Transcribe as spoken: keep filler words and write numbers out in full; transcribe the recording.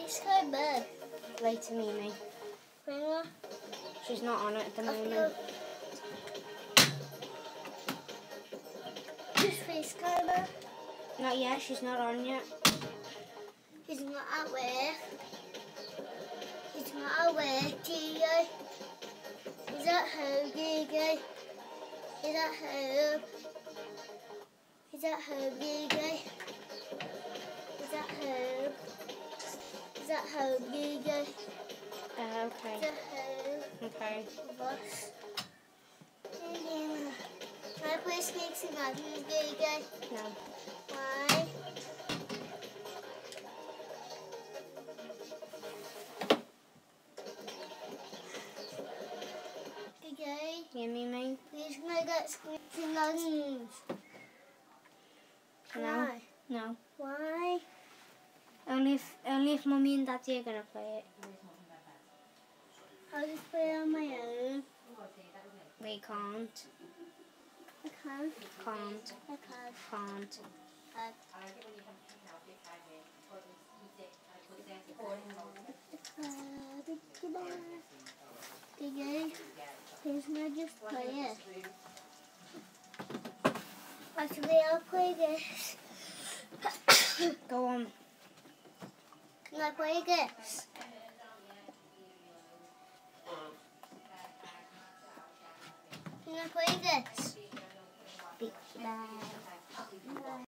It's so bad. Later, Mimi. Bring her. She's not on it at the I moment. feel... Just face camera. Not yet, she's not on yet. He's not at work. He's not at work, Gigi. He's at home, Gigi. He's at home. He's at home, Gigi. He's at home. He's at home, Gigi. Uh, okay. He's at home Okay. with us. Can I play Snakes and Ladders, Gigi? No. Why? Gigi, Yeah, Mimi? please can I get Snakes and Ladders? No. Why? No. Why? Only if, only if Mummy and Daddy are going to play it. I'll just play on my own. We can't. I can't. Can't. I can't. Can't. I Gigi, please can I just play it? Actually, I'll play this. Go on. Can I play this? Can I play this? Bye.